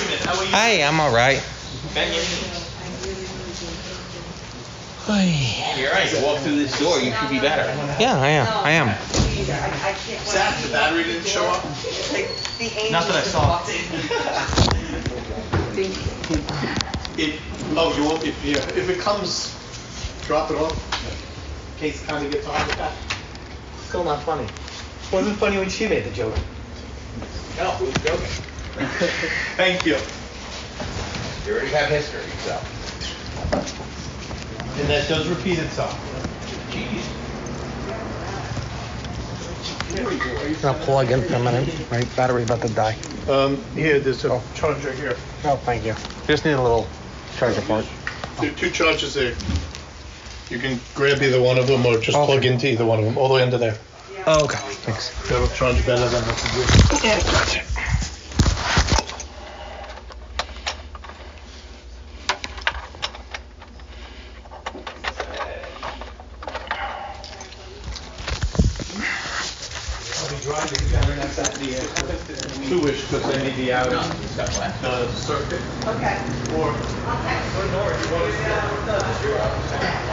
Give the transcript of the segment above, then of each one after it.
Schumann. How are you? Hi, I'm all right. You're right. You walk through this door, you should be better. Yeah, I am. Zach, the battery didn't show up? Not that I saw. You won't. If it comes, drop it off. In case it kind of gets a heart attack. Still not funny. Wasn't funny when she made the joke. No, who's joking? Thank you. You already have history, so. And that does repeat itself. I'll plug in for a minute. My battery about to die. Here, there's a charger here. Oh, thank you. Just need a little charger for it. There are two chargers there. You can grab either one of them or just plug into either one of them, all the way under there. Oh, okay, thanks. That'll charge better than what you do. Yeah, gotcha. I'll be driving down that's at the two-ish because I need the outage. The circuit. Okay. Or Okay. Nora, you want to just your house.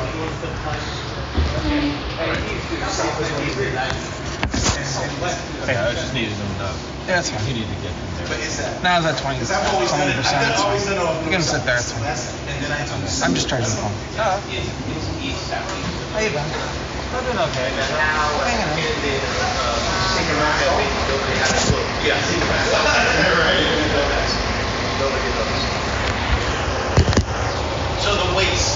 Okay, I just needed them to. Yeah, that's fine. You need to get them there. Now it's at 20%. So you're gonna sit there. It's fine. I'm just charging the phone. How you been? I've been okay. So the waste,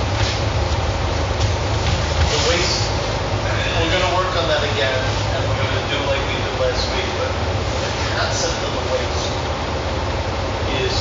we're gonna work on that again, and we're gonna do like we did last week, but the concept of the waste is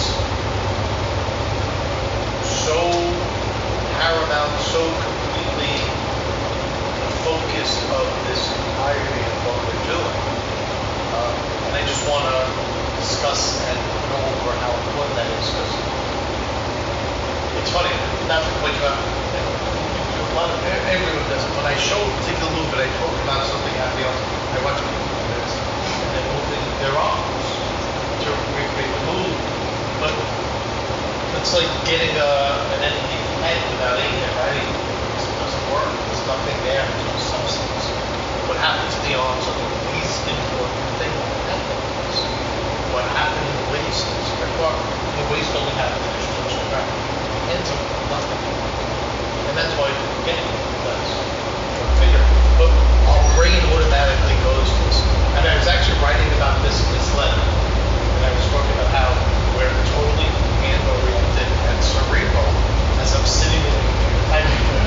so paramount, so completely the focus of this entirety of what we're doing. And I just want to discuss and go over how important that is, because it's funny, not to point you out, a lot of, everyone does it. When I show a particular movement, I talk about something happening else, I watch people do this, and they're moving their arms to recreate the move. But it's like getting an empty head without air, right? It doesn't work. There's nothing there, there's no substance. What happens to the arms are the least important thing that happens. What happened in the waist is, the waist only happens in the short ends up with nothing. And that's why we're getting that's bigger. But our brain automatically goes to this. And I was actually writing about this in this letter. And I was talking about how we're totally hand-oriented and cerebral as I'm sitting in the computer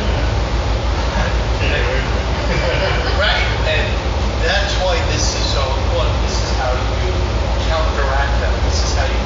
right? And that's why this is so important. This is how you counteract that. This is how you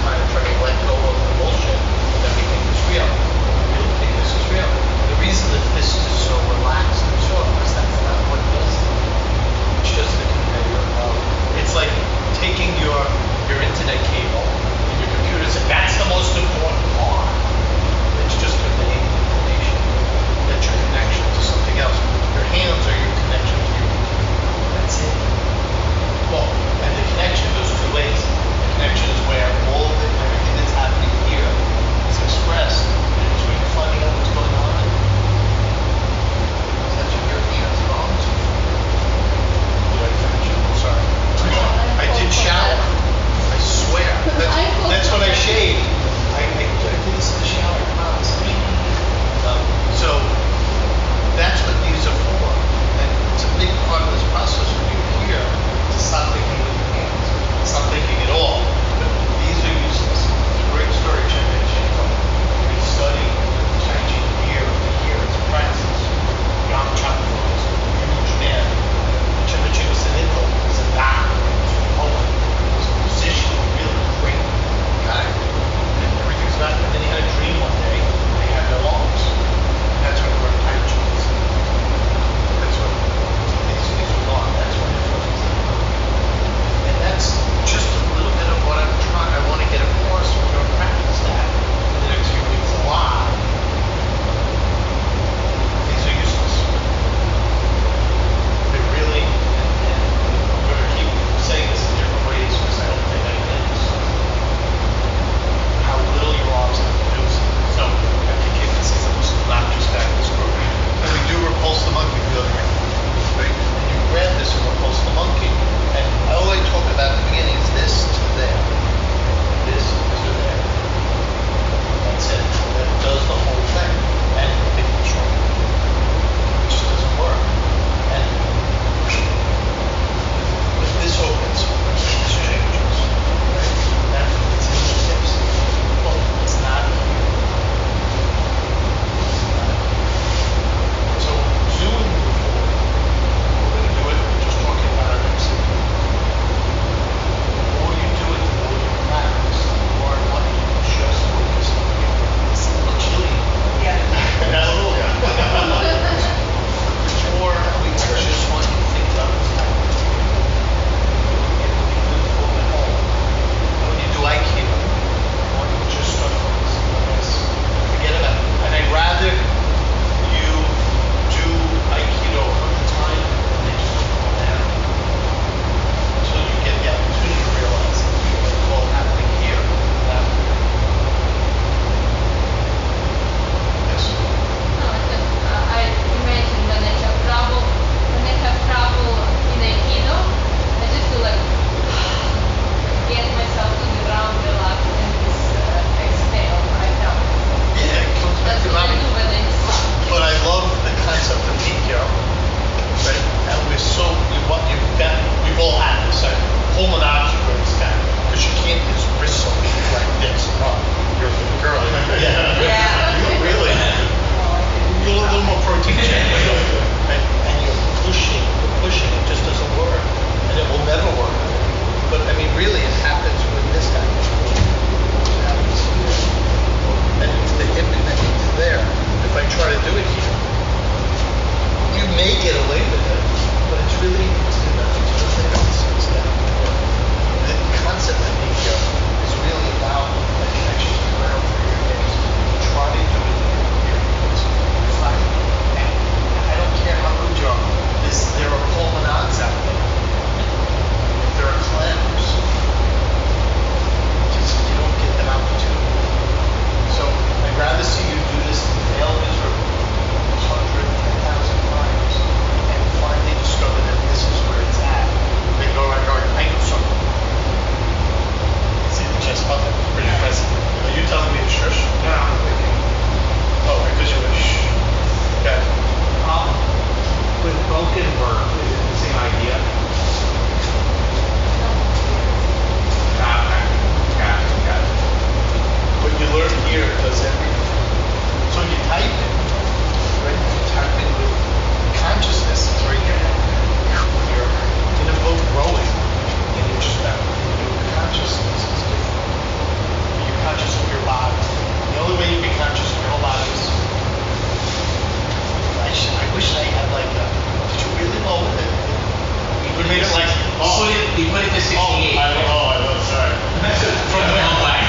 third gear does everything. So when you type it, right, you type it with consciousness, it's right here. You're in a boat rowing, and you're just that. Your consciousness is different. You're conscious of your body. The only way you can be conscious of your whole body is. I wish I had like a. Did you really know that? We made it like. We put it to 68. I love, sorry. From Yeah, where? wrong way.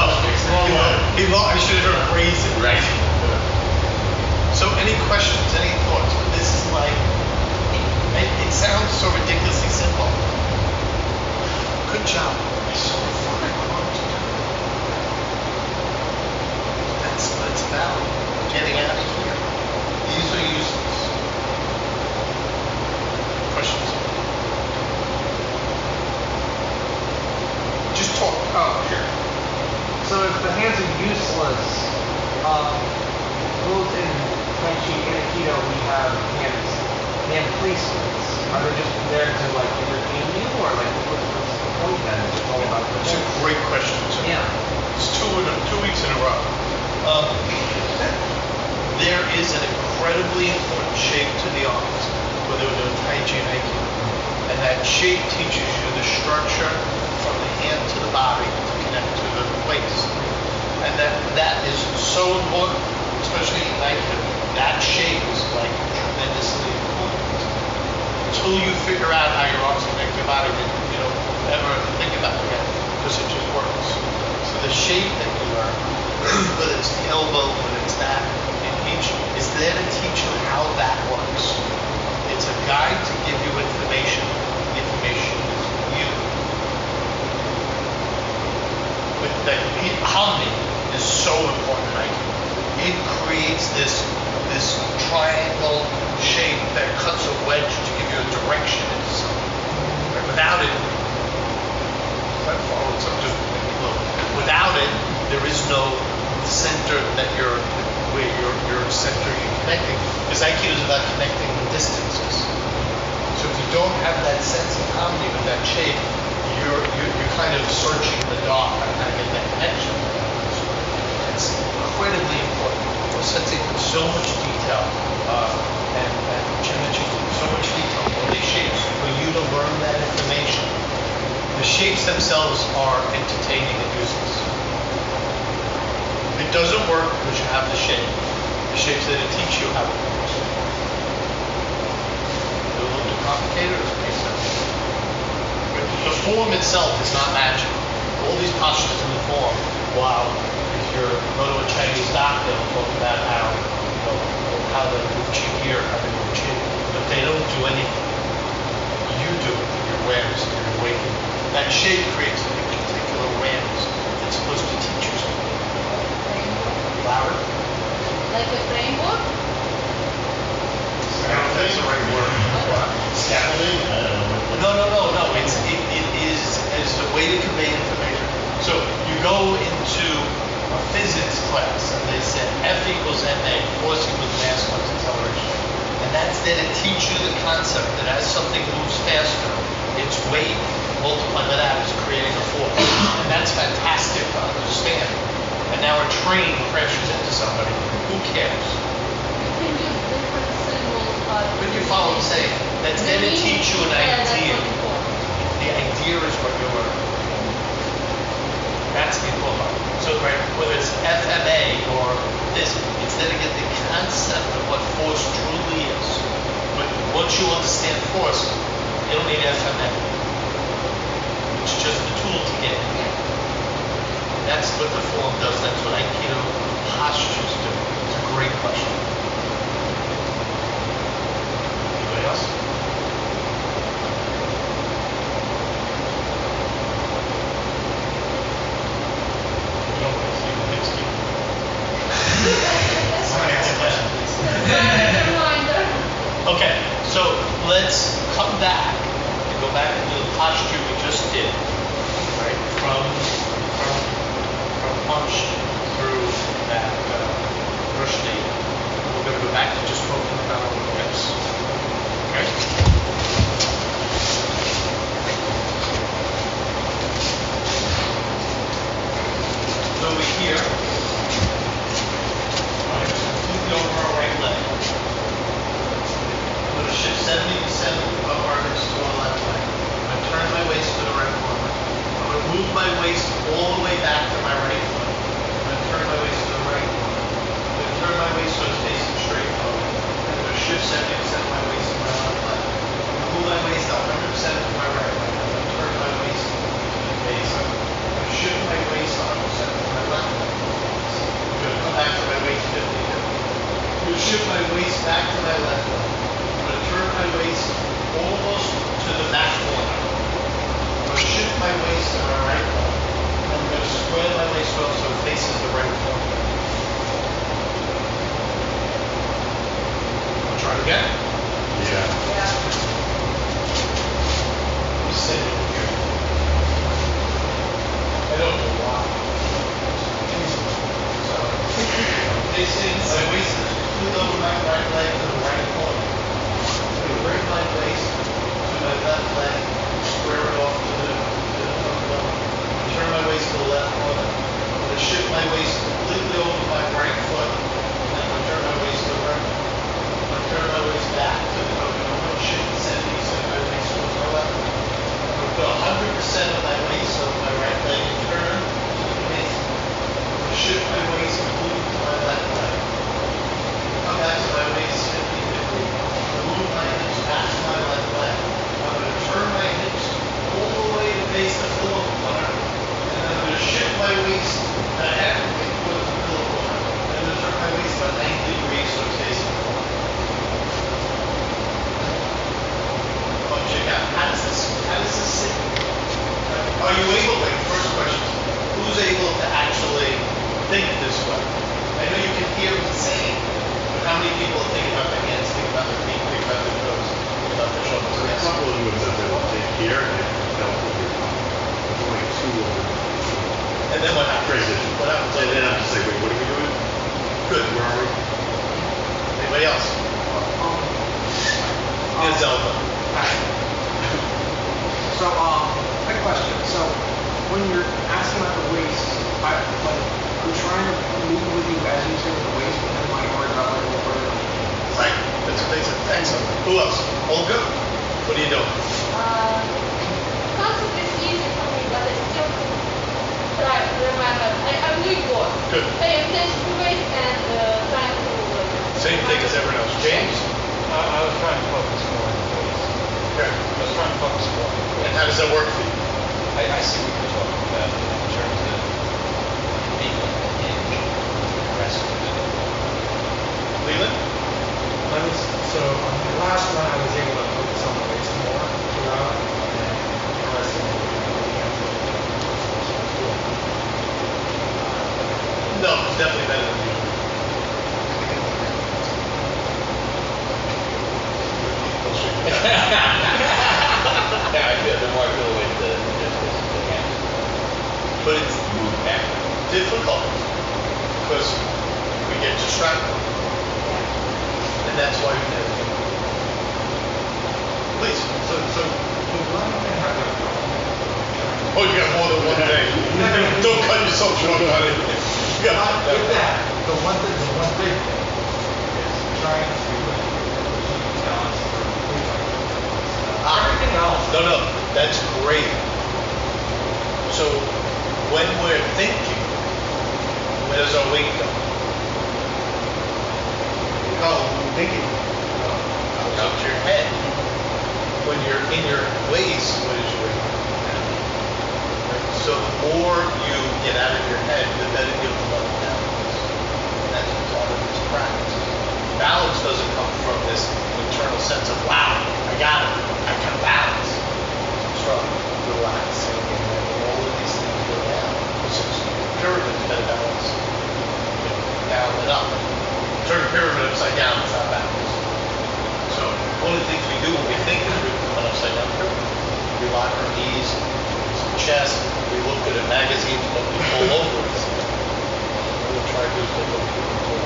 I should have heard praise it. Right. So any questions, any thoughts? This is like, it sounds so ridiculously simple. Good job. It's so fucking hard to do. That's what it's about. Getting out of here. These are useless. Questions? Just talk. Oh, sure. So if the hands are useless, both in Tai Chi and Aikido we have hand placements. Are they just there to like entertain you, or like what's the point then? It's just all about the It's a hands? great question. Yeah. It's 2 weeks in a row. There is an incredibly important shape to the arms, whether we're doing Tai Chi and Aikido. And that shape teaches you the structure from the hand to the body to connect to the place. And that is so important, especially in Aikido. That shape is like tremendously important. Until you figure out how your arms connect to your body, you don't ever think about it again, because it just works. So the shape that you learn, whether it's the elbow, whether it's that, is there to teach you how that works. It's a guide to give you information. The information is you. But the harmony is so important, right? It creates this triangle shape that cuts a wedge to give you a direction into something. Right? Without it, without it, there is no center that where your center you're connecting. Because Aikido is about connecting distances. So if you don't have that sense of harmony with that shape, you're kind of searching in the dark on how to get that connection. It's incredibly important. We're sensing so much detail, and geometry, so much detail in these shapes for you to learn that information. The shapes themselves are entertaining and useless. It doesn't work because you have the shape. The shapes that teach you how it works. A little too complicated, or does it make sense? The form itself is not magic. All these postures in the form, wow, if you go to a Chinese doctor, they'll talk about how they move chi here, how they move chi, but they don't do anything. You do it through your awareness, through your awakening. That shape creates a particular awareness. It's supposed to teach you something. Louder? Like a framework? That's the right word. Scaffolding? No. It is a way to convey information. So you go into a physics class and they said F equals ma, force equals mass times acceleration. And that's there to teach you the concept that as something moves faster, its weight multiplied by that is creating a force. And that's fantastic to understand. And now a train crashes into somebody. Who cares? You can use different symbols, But you follow what I'm saying. That's there to teach you an idea. The idea is what you're learning. That's the important part. So whether it's FMA or this, it's there to get the concept of what force truly is. But once you understand force, you don't need FMA. It's just a tool to get it. That's what the form does. That's what Aikido postures do. It's a great question. Anybody else? Okay, so let's come back and go back into the posture we just did, right? From punch through that Rushdie. We're going to go back to just focusing on our hips. Okay? So over here, back to my left leg. I'm gonna turn my waist almost to the back corner. I'm gonna shift my waist to my right corner. I'm gonna square my waist up so it faces the right corner. I'll try it again. Yeah. I'm sitting here. I don't know why. So, facing my waist is pulled over my right leg to the right corner. I'm going to bring my waist to my left leg, square it off to the corner. Turn my waist to the left corner. I'm going to shift my waist completely over my right foot. And then I'm going to turn my waist to the right. I'm going to turn my waist back to the corner. I'm going to shift the centimeters of my waist towards my left. I'm going to put 100% of my waist on my right leg and turn to the waist. I'm going to shift my waist completely to my left leg. Come back to my waist 50-50. Move my hips back to my left leg. I'm going to turn my hips all the way to face the pillow corner. And then I'm going to shift my waist halfway towards the pillow corner. And I'm going to turn my waist about 90 degrees so it's facing the corner. Oh, check out. How does this sit? Are you able, wait, first question, who's able to actually think this way? I know you can hear me saying, but how many people think about their hands, think about their feet, think about their toes, think about their shoulders? There's a Yes. couple of you that they will take here and they'll put your tongue. There's only two of them. And then what happens? Transition. What happens? And then I'm just like, wait, what are we doing? Good. Where are we? Anybody else? Here's Zelda. So, quick question. So, when you're asking about the waist, I'm trying to move with you as you say with the waist, but then when I worry about like what we're Right. That's what they said. Excellent. Who else? Olga? What are you doing? Concept is easy for me, but I still try to remember. I'm doing both. Good. Paying attention to weight and trying to Same thing as everyone else. James? I was trying to focus more on the face. Okay. I was trying to focus more on the And face. how does that work for you? I see what you're talking about in terms of being able to hinge, rest of it. Leland? So on the last run, I was able to focus on the waist more throughout, and the rest of it, No, it's definitely better than you. Yeah, I feel the more I feel the way the hands. But it's difficult because we get distracted. And that's why we do it. Please. So the one thing I have Oh, you got more than one thing. Don't cut yourself short on it. You got with that, the one thing is trying to keep balance for everything else. No, that's great. So when we're thinking, where does our weight go? Thinking. Out to your head. When you're in your waist, what is your weight? So the more you get out of your head, the better you'll develop balance. And that's part of this practice. Balance doesn't come from this internal sense of, wow, I got it. I can balance. It's from relaxing and all of these things go down. It's pyramid's better balance. Down and up. Turn a pyramid upside down, it's not backwards. So one of the things we do when we think is we put an upside down pyramid. We lock our knees, some chest, we look at a magazine, but we pull over it. What we'll try to do is take a pull.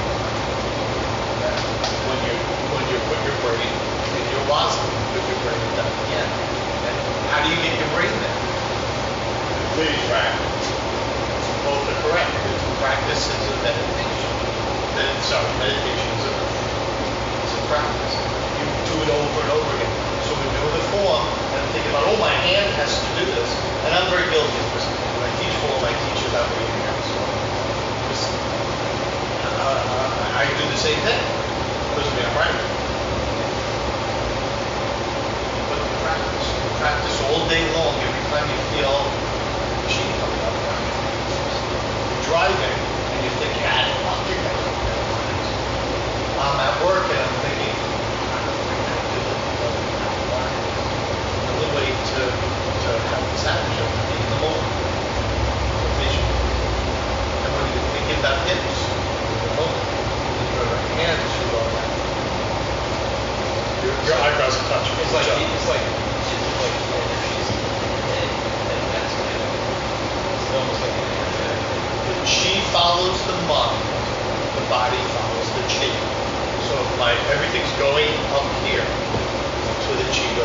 When you put your brain in your wasm, put your brain down again. And how do you get your brain there? Please practice. Both are correct. Practice is a meditation. Meditation is a practice. You do it over and over again. So we do the form, and I'm thinking about, oh, my hand has to do this. And I'm very guilty of this. When I teach all my teachers how to read hands. I do the same thing. Because I'm right. But you practice. You practice all day long. Every time you feel the machine coming up. You're driving, and you're thinking, I'm at work, and I'm thinking,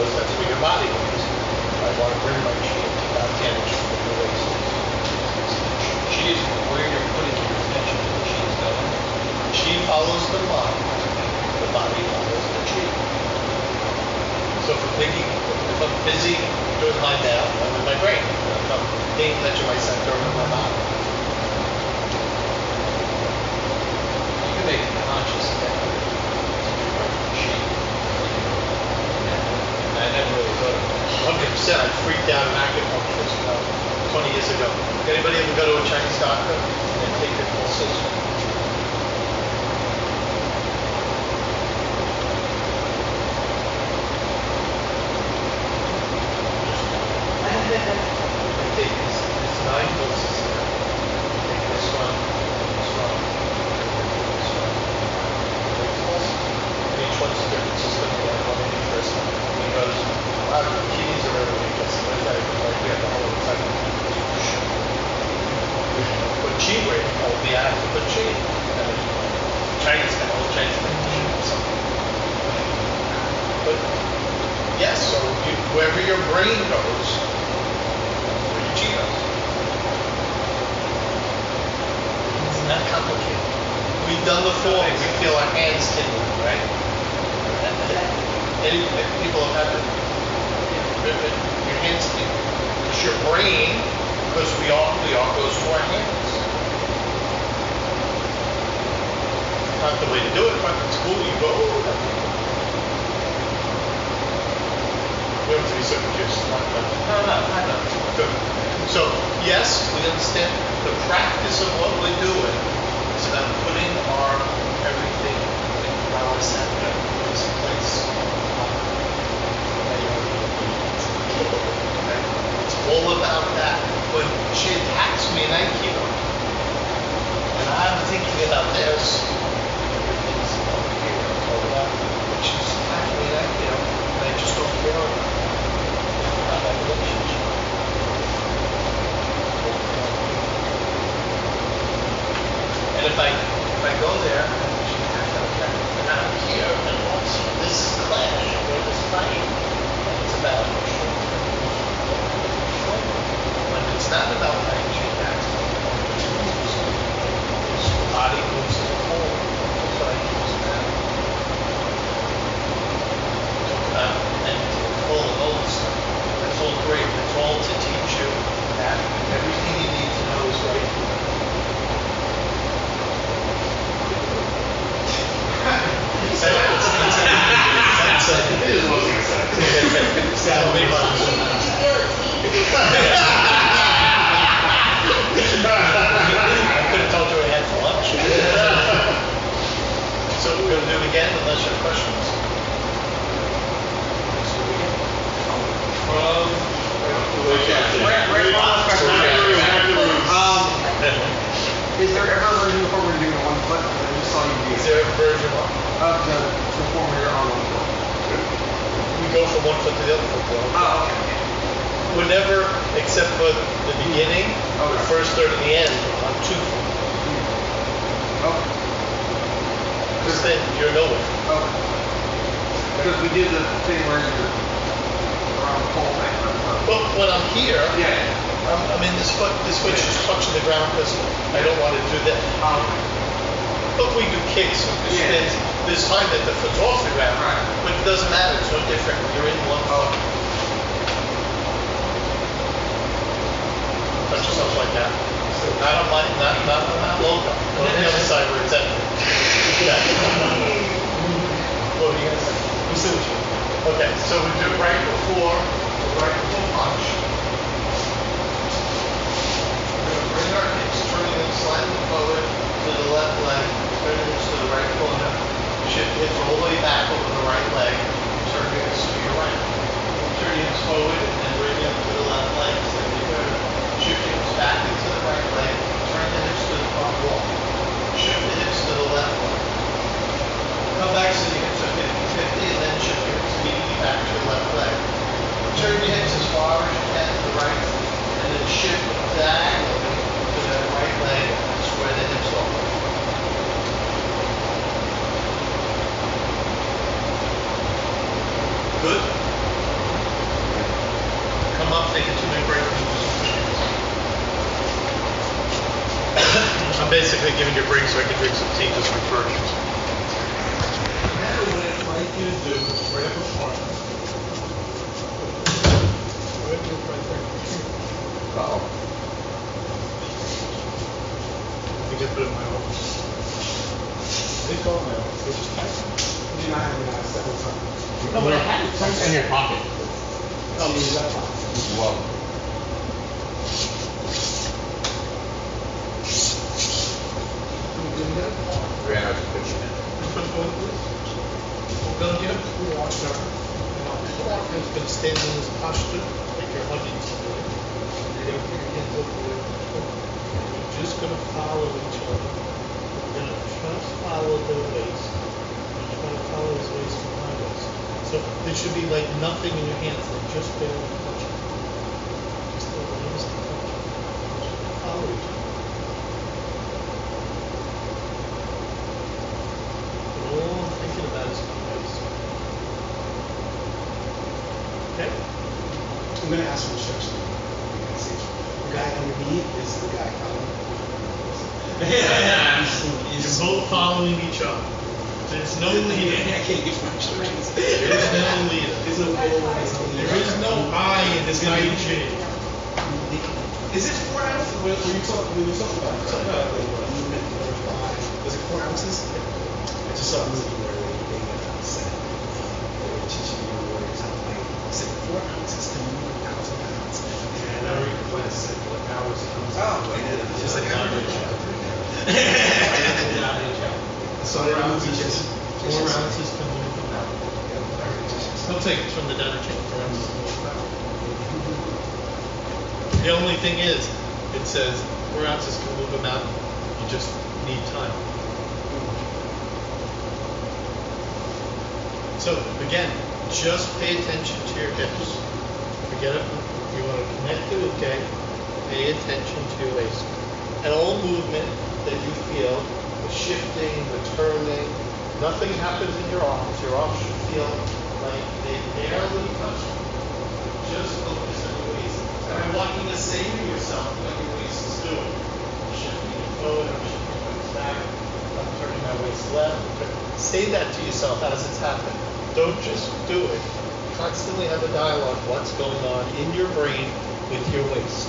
goes, that's where your body goes. I want to bring my chi to about 10 inches from the waist. Chi is where you're putting your attention. Chi is going. Chi follows the mind, the body follows the chi. So if I'm busy doing my now, I'm in my brain. If I'm paying attention to my center, I'm in my body. You can make a conscious effort to direct your chi. I never really thought of it. 100%, I freaked out in acupuncturist 20 years ago. Anybody ever go to a Chinese doctor and take their pulses? I take this 9 doses here. Take this one, this one, this one. Take pulse. And each one's a different system. They have one interest. Because wow, the kidneys are really weak. That's like we have the whole cycle. Put chi where you hold the act to put chi. And the Chinese can hold Chinese meditation or something. But yes, so wherever your brain goes, where your chi goes. It's not complicated. We've done the form. We feel our hands tingling, right? People have had your hands tingling. It's your brain, because we all goes to our hands. Not the way to do it, but it's cool. You go. You have to be certain just not No. good. So yes, we understand the practice of what we're doing is about putting our everything in our center, this place. It's all about that. When she attacks me in Aikido, and I'm thinking about this, everything's over here, over that. When she's attacking me in Aikido, and I just don't care about it. Not that relationship. And if I go there, and she attacks, and I'm here, and also this clash or this fight, and it's about when it's not about fighting, she attacks. The body moves as a whole. That's what I use now. And all of those, that's all great. It's all to teach you that everything you need to know is right here. It is mostly exciting. Tell me about Did you feel its heat? I could have told you I had for lunch. So we're going to do it again unless you have questions. Is there ever a version before we're doing one foot? I just saw you do Is it. there a version of The perform here on one foot. we go from one foot to the other foot? though. Oh, okay. We're never, except for the beginning, the Okay. first, third, and the end, on 2 foot. Okay. Because then you're nowhere. Okay. Because we did the thing where you're around the pole thing. But when I'm here, Yeah. I'm in this foot is just touching the ground because I don't want to do that. But we do kicks, we do Yeah. spins. There's time that the foot's off the ground, Right. but it doesn't matter. It's no different. You're in one foot. Touch yourself like that. Not on my, not on that logo. Go on the other side where it's at. Yeah. What were you gonna say? We see what you. Okay, so we do right before punch. We're gonna bring our hips, turning them slightly forward to the left leg, turning hips to the right corner, shift hips all the way back over the right leg, turn your hips to your right. Turn your hips forward and then bring them to the left leg, slightly further. Shift your hips back into the right leg, turn the hips to the front wall. Shift the hips to the left leg. Come back so your hips are 50-50 and then shift your hips immediately back to your left leg. Turn your hips as far as you can basically giving you a break so I can drink some tea just refreshed. Now what I'd like you to do is right up front. Right there. Uh-oh. I get put in my office. They call my office, they just text me. You know, I haven't asked that whole time. No, but I had it somewhere in your pocket. Oh, is that fine? Well. $350. We're gonna watch her. He's gonna stand in his posture, like you're hugging somebody. You're gonna put your hands up there. You're just gonna follow each other. You're gonna just follow their waist. You're trying to follow his waist behind us. So there should be like nothing in your hands, like just barely touching. Just the waist touching. Follow each other. All I'm thinking about is my waist. Okay? I'm gonna ask for instruction. The guy underneath is the guy coming. You're both following each other. There's no leader. I can't give my instructions. There is no leader. There's no goal, there's no leader. There is no I in this IG. Is it 4 ounces? When you talk about like movement, was it 4 ounces? I just saw a movie where they said they were teaching you warriors how to fight. They said 4 ounces can move 1,000 pounds. And I read the class said what hours comes. Oh, it's just like how much. So that movie just 4 ounces can move them out. He'll take it from the data chain. 4 ounces can move them out. The only thing is, it says 4 ounces can move them out. You just need time. So again, just pay attention to your hips. Forget it. You want to connect to it, okay? Pay attention to your waist. And all movement that you feel, the shifting, the turning, nothing happens in your arms. Your arms should feel like they barely touch you. Just focus on your waist. And I want you to say to yourself what your waist is doing. I'm shifting it forward, I'm shifting my waist back, I'm turning my waist left. Say that to yourself as it's happening. Don't just do it. Constantly have a dialogue. What's going on in your brain with your waist?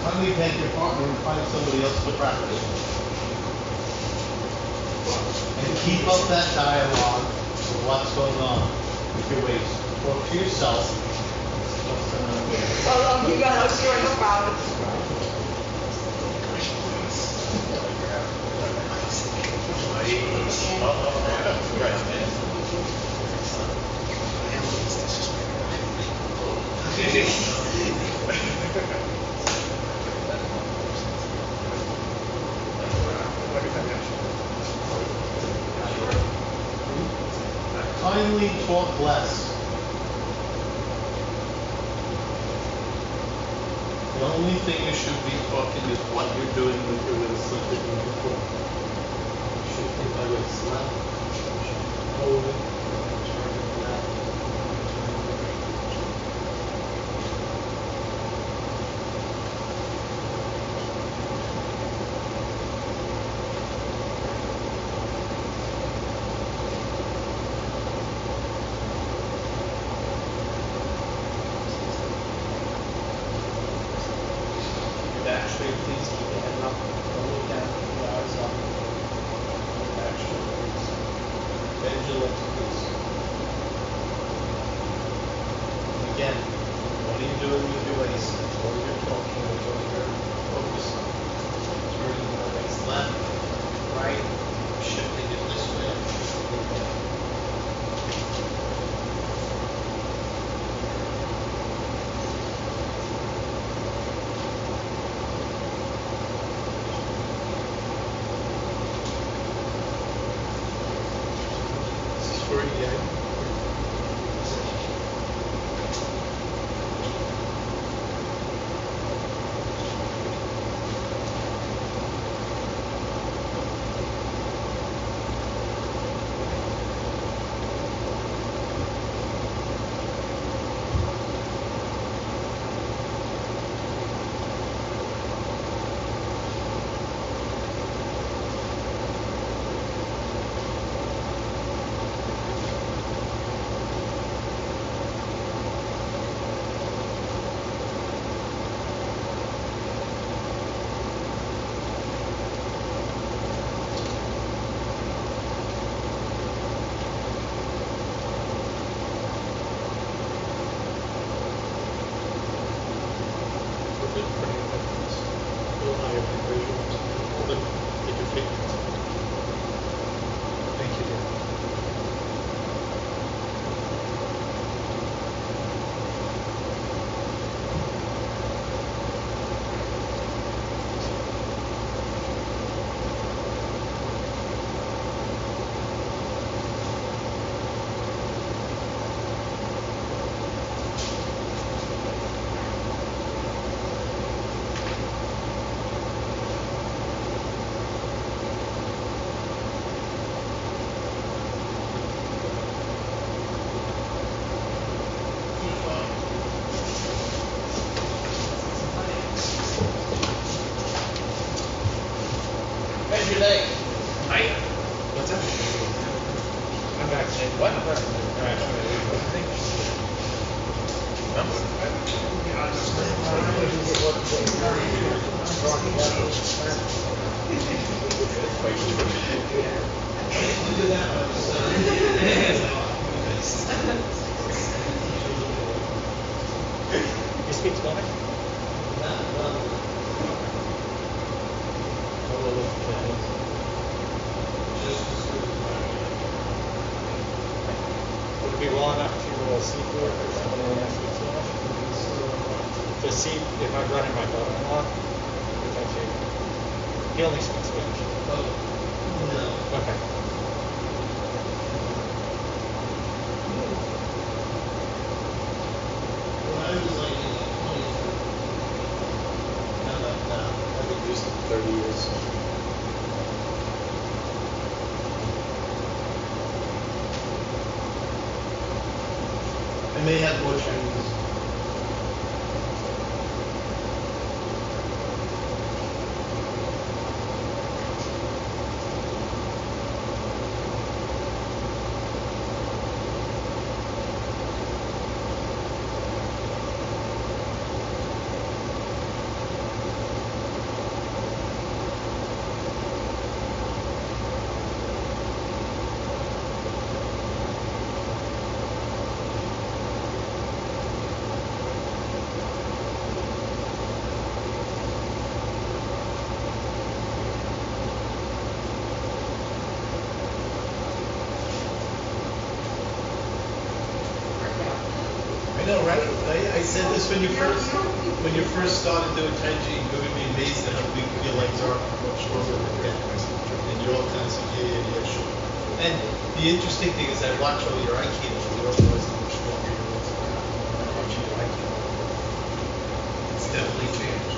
finally take your partner and find somebody else to practice. And keep up that dialogue of what's going on with your waist. Talk to yourself. Oh, you got it, sure, no problem. Finally talk less. The only thing you should be talking is what you're doing with your little slip that you before. You should think I would slap, hold it, turn it left. Back straight, please keep the head up. Don't look down, keep the eyes up. Back straight, please. Bend your lips, please. And again, what are you doing with your waist? What are you talking? What are you focused on? Turning your waist left, right, shifting it this way, shifting it that way. For you. Thank you, dear. Bend your leg. Right? What's that? I'm back. What? You speak Spanish? Would it be well enough to see for it or somebody else speaks Spanish? To see if I'm running my daughter-in-law, which I see. He only speaks Spanish. No. Okay. When I was like in the 20s, not like now. I've been used to 30 years. I may have more Chinese. when you first started doing Tai Chi, you're gonna be amazed at how big your legs are, much stronger than your hands. And you all kind of say, yeah, sure. And the interesting thing is I watch all your Aikido, you don't realize how much stronger your legs are. Watching your Aikido. It's definitely changed.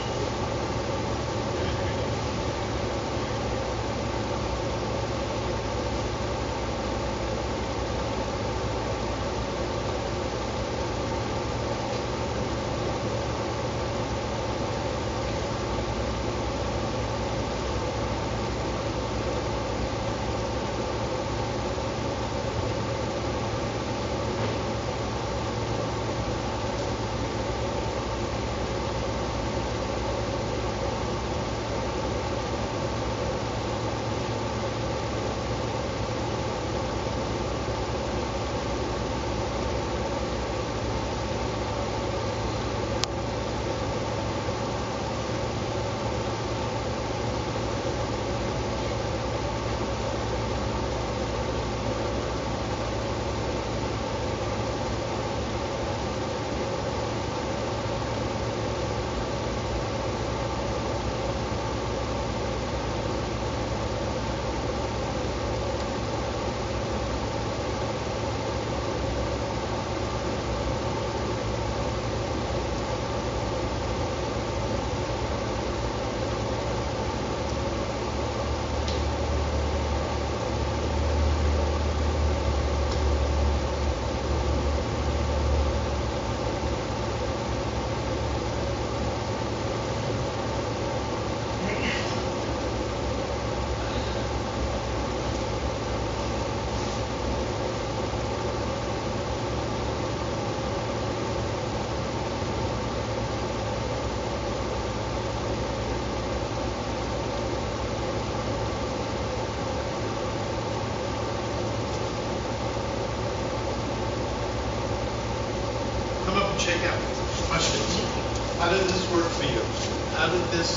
Check out questions. How did this work for you? Did this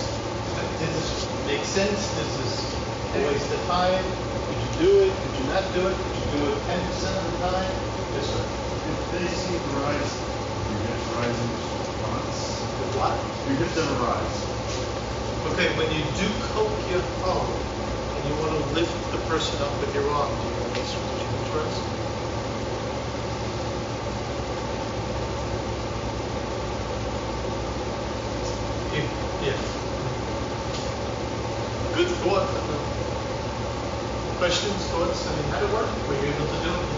make sense? Is this a waste of time? Did you do it? Did you not do it? Did you do it 10% of the time? Yes, sir. If they see the rise, you get rising response. The what? You get them a rise. Okay, when you do coke your phone and you want to lift the person up with your arm, do you want to switch rest? Yeah. Good thought. Questions, thoughts? I mean, how did it work? Were you able to do it?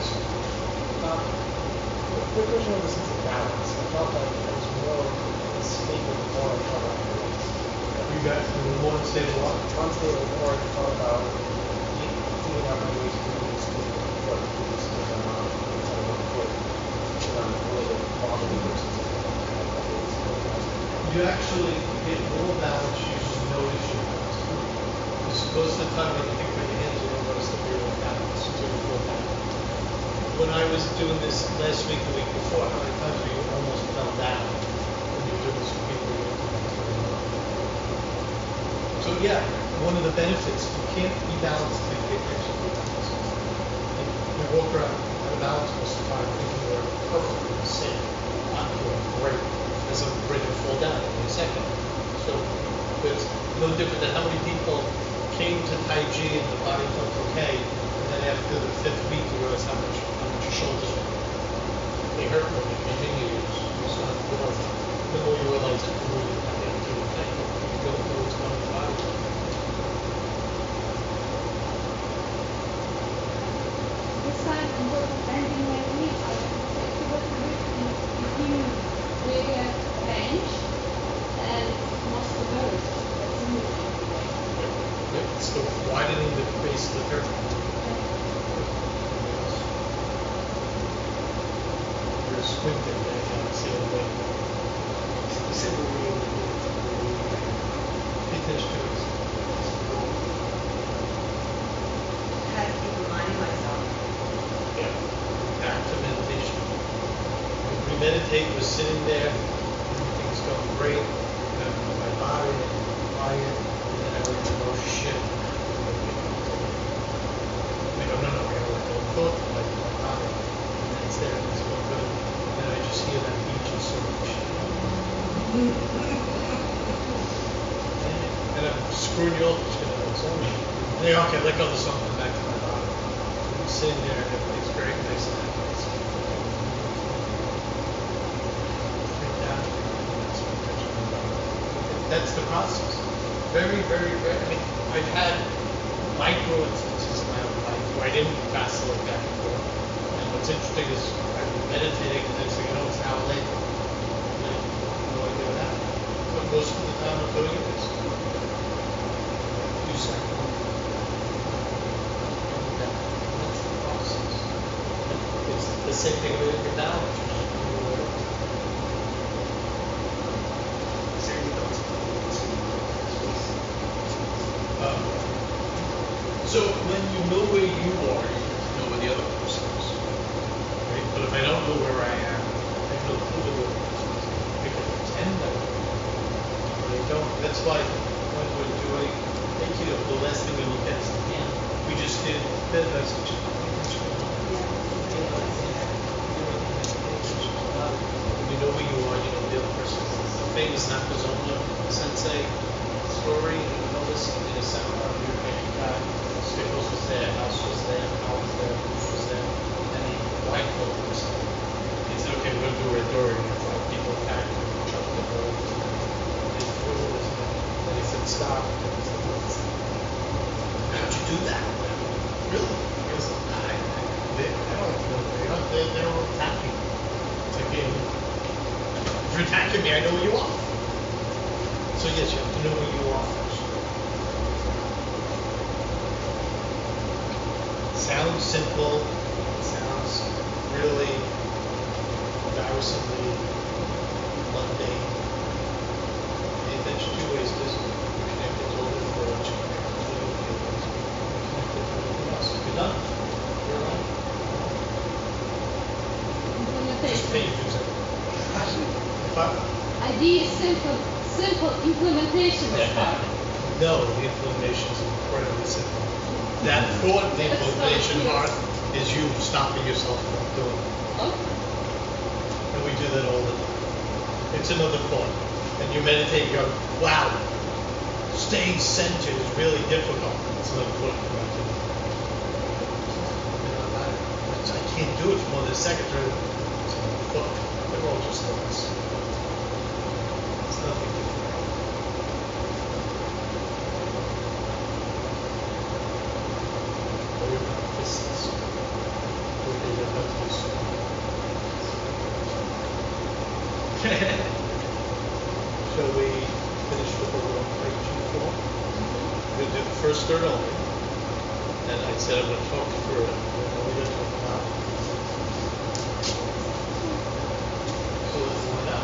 The question was a sense of balance. I felt like it was more a state of more trouble. You guys were more unstable what? One state of more to talk about eating out my ways to do this, what to do this, and kind of work with, a little bit quality versus You actually get more balance using no issue. Because most of the time when you think with your hands, you don't notice that you're in balance until you feel balance. When I was doing this last week, the week before, how many times you almost fell down when you do this with people? So yeah, one of the benefits, you can't be balanced until you get actually balanced. And you walk around out of balance most of the time, thinking you're perfectly safe. I'm doing great. As I'm ready to fall down in a second. So it's no different than how many people came to Tai Chi and the body felt okay, and then after the 5th week you realize how much your shoulders hurt. They hurt when you continue. You start to realize the more you realize it, the more you have to do the thing. You don't know what's going on in the body. Besides bending my knee, I was flexible to between bigger range and muscularity. It's the widening the base of the pyramid. You're squinting, I can't see anything. Finish doing I had to keep reminding myself. Yeah, back to meditation. When we meditate, we're sitting there, everything's going great, and my body and quiet, and then I remember, oh shit. We go, no, we're gonna let go of thought, like my body, and then it's there, and it's going good. And then I just hear that beach is so much. screw in the old, just gonna song me. And they, okay, let go of the song, come back to my bottom. I'm sitting there and everything's great, nice and nice. That's the process. Very, very, very, I mean, I've had micro instances in my own life where I didn't vacillate back and forth. And what's interesting is I've been meditating and next thing you know, it's an hour later. And I have no idea what happened. But most of the time I'm doing it is few seconds. That's the process. It's the same thing with your knowledge. So when you know where you are, you know where the other person is. Right? But if I don't know where I am, I have no clue where the other person is. I can pretend I know. But I don't. That's why when we're doing Aikido, the last thing we look at is the hand. We just did bed message. When you know where you are, you know the other person is. It's the famous Nakazono sensei story. You know this in a seminar of your guy. Stickles was there, House was there, Al was there, Bruce was there, and the white coat was there. He said, okay, we're going to do a Dori. And 5 people attacked him, chucked the bowl. They threw it. And he said, stop. He said, how'd you do that? Really? He goes, I don't know. They don't attack me. It's like, if you're attacking me, I know where you are. So yes, you have to know where you are first. Sounds simple, sounds really embarrassingly mundane. Pay attention to ways to connect it to all the words, connect it to the feelings, connect it to everything else. If you're done, you're right. Just pay Implementation. attention. Idea is simple implementation is hard. No, the implementation is incredibly simple. That thought, the implementation part, is you stopping yourself from doing it. Okay. And we do that all the time. It's another thought. And you meditate, you go, wow, staying centered is really difficult. It's another thought. I can't do it for more than a second. It's another thought. They're all just thoughts. It's nothing different. Shall we finish with the little page before? We'll do the first third only. And I said I'm going to talk through it. And then we're going to talk about it. So let's do it now.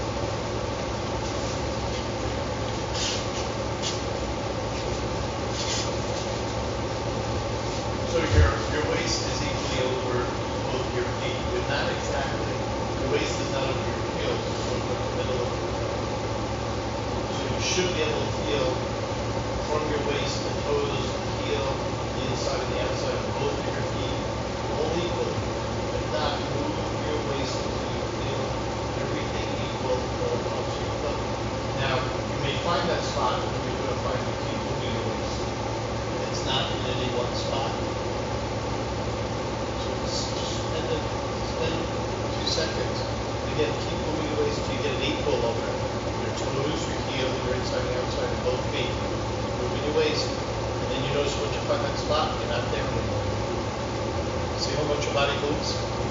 So your waist is equally over both your feet, but not exactly. Your waist is not over your heels, it's over the middle of your feet. So you should be able to feel from your waist, the toes, the heel, the inside and the outside of both of your feet, all equally. If not, move your waist until you feel everything equal all up to your foot. Now, you may find that spot, but you're going to find you keep moving your waist. It's not in any one spot. Spend 2 seconds. Again, keep moving your waist until you get an equal over your toes, your heel, your inside and outside of both feet. Moving your waist, and then you notice once you find that spot, you're not there anymore. See how much your body moves?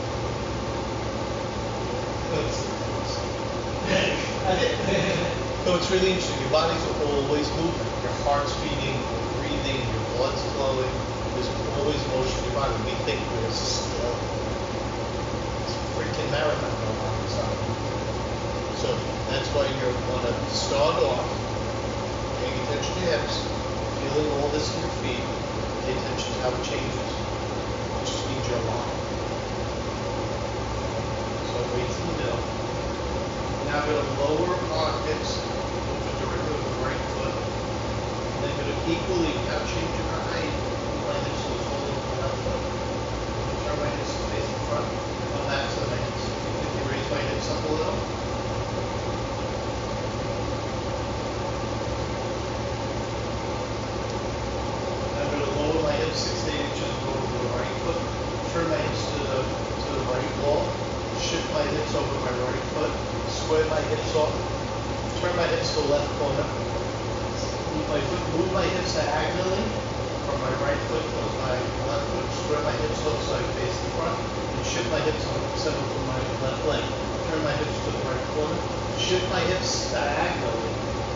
So it's really interesting. Your body's always moving. Your heart's beating, you're breathing, your blood's flowing. There's always motion in your body. We think we're still. It's a freaking marathon going on inside. So that's why you want to start off paying attention to your hips, feeling all this in your feet, pay attention to how it changes. It just means you're alive. So weight to the middle. Now I'm going to lower our hips over directly with the right foot. And then going to equally, without changing our height, my hips will fold over the left foot. Turn my hips to face the front. Come back to my hips. If you raise my hips up a little. left corner. Move my hips diagonally from my right foot towards my left foot. Square my hips up so I face the front. And shift my hips on the center of my left leg. Turn my hips to the right corner. Shift my hips diagonally.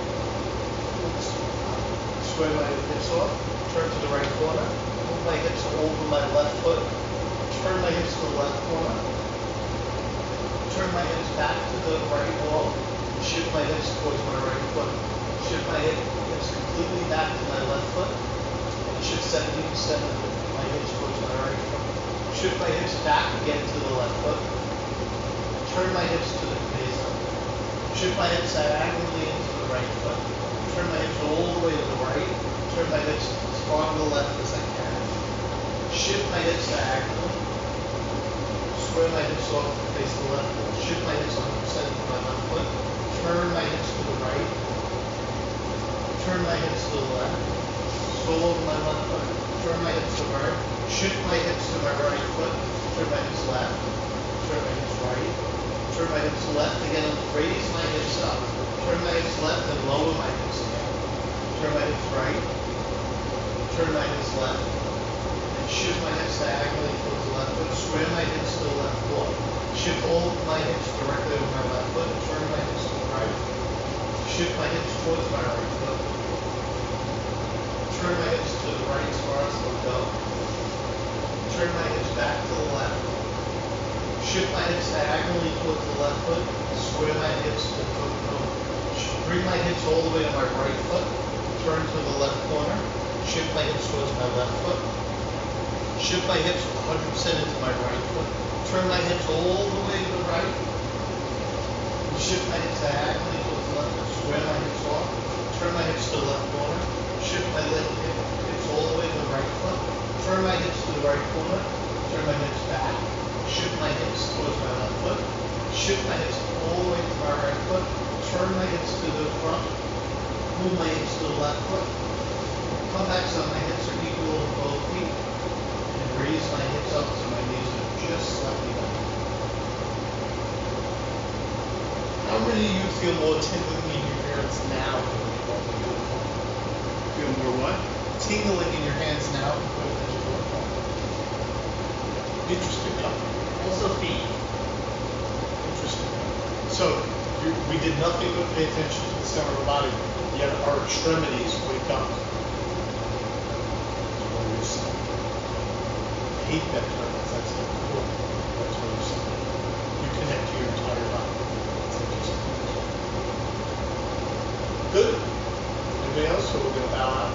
Square my hips off. Turn to the right corner. Move my hips over my left foot. Turn my hips to the left corner. Turn my hips back to the right wall. Shift my hips towards my right foot. Shift my hips completely back to my left foot. And shift 70% of my hips towards my right foot. Shift my hips back again to the left foot. Turn my hips to the face up. Shift my hips diagonally into the right foot. Turn my hips all the way to the right. Turn my hips as far to the left as I can. Shift my hips diagonally. Square my hips off to face the left. Shift my hips 100% to my left foot. Turn my hips to the right. Turn my hips to the left. Roll over my left foot. Turn my hips to the right. Shift my hips to my right foot. Turn my hips left. Turn my hips right. Turn my hips left again. Raise my hips up. Turn my hips left and lower my hips again. Turn my hips right. Turn my hips left. And shift my hips diagonally towards the left foot. Square my hips to the left wall. Shift all my hips directly over my left foot. Turn my hips to the right. Shift my hips towards my right foot. Turn my hips to the right as far as they'll go. Turn my hips back to the left. Shift my hips diagonally towards the left foot. Square my hips to the foot. Bring my hips all the way to my right foot. Turn to the left corner. Shift my hips towards my left foot. Shift my hips 100% into my right foot. Turn my hips all the way to the right. Shift my hips diagonally towards the left foot. Square my hips off. Turn my hips to the left corner. Shift my hips all the way to the right foot. Turn my hips to the right corner. Turn my hips back. Shift my hips towards my left foot. Shift my hips all the way to my right foot. Turn my hips to the front. Move my hips to the left foot. Come back so my hips are equal to both feet. And raise my hips up so my knees are just slightly bent. How many of you feel more tingling in your hands now than when you walked into the home? Feel more what? Tingling in your hands now compared to when you walked home. Interesting, huh? Also feet. Interesting. So we did nothing but pay attention to the center of the body, yet our extremities wake up. That's what we're saying. I hate that term. That's important. That's what we're saying. You connect to your entire body. That's interesting. Good. Anybody else? So we're going to bow out.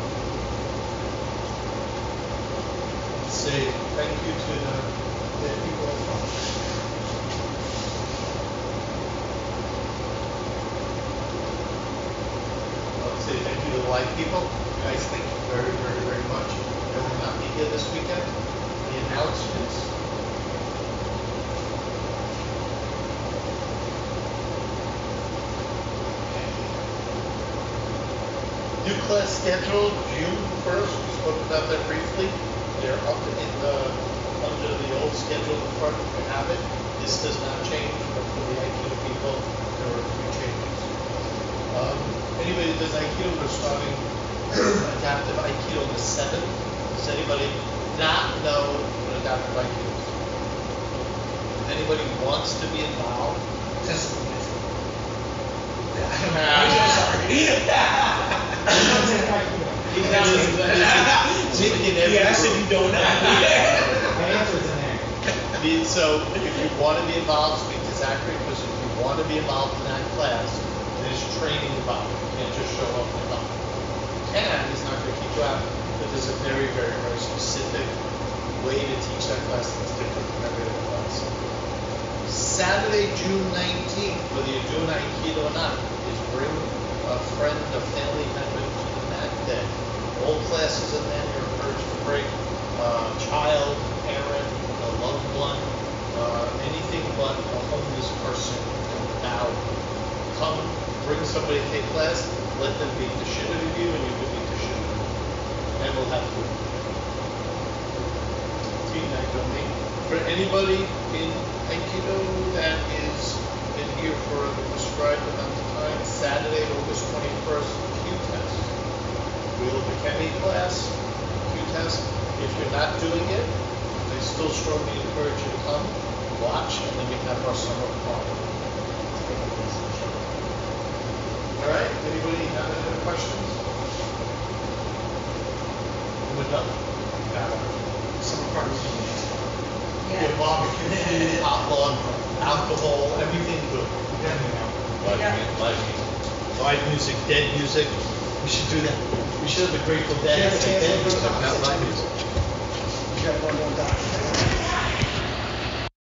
Say thank you to the people in front. Say thank you to the live people. Guys, thank you very, very, very much. I will not be here this weekend. The announcements. New class schedule, June 1st. We spoke about that briefly. They're up in the, under the old schedule in front. You have it. This does not change, but for the Aikido people, there are a few changes. Anybody that does Aikido, we're starting adaptive Aikido on the 7th. Does anybody not know what adaptive Aikido is? If anybody wants to be involved, just Yes, if you don't know. So if you want to be involved, speak to Zachary, because if you want to be involved in that class, there's training involved. You can't just show up and come. He's not going to teach you out, but there's a very, very, very specific way to teach that class that's different from every other class. Saturday, June 19th, whether you're doing Aikido or not, is bring a friend, a family member to the mat day. All classes in there, you're encouraged to bring a child, parent, a loved one, anything but a homeless person without. Come, bring somebody to take class, let them beat the shit out of you, and you can beat the shit out of them. And we'll have food. Team night, don't we? For anybody in Aikido that is in here for a prescribed amount of time, All right, Saturday, August 21st, Q test. Wheeler McKinney class, Q test. If you're not doing it, I still strongly encourage you to come, watch, and then we have our summer party. All right, anybody have any other questions? We're done. Summer parties. Your barbecue, food, hot dog, alcohol, everything good. Live music, dead music. We should do that. We should have a Grateful Dead. Yeah, Dead yeah, music, yeah. not live music. You got one more time.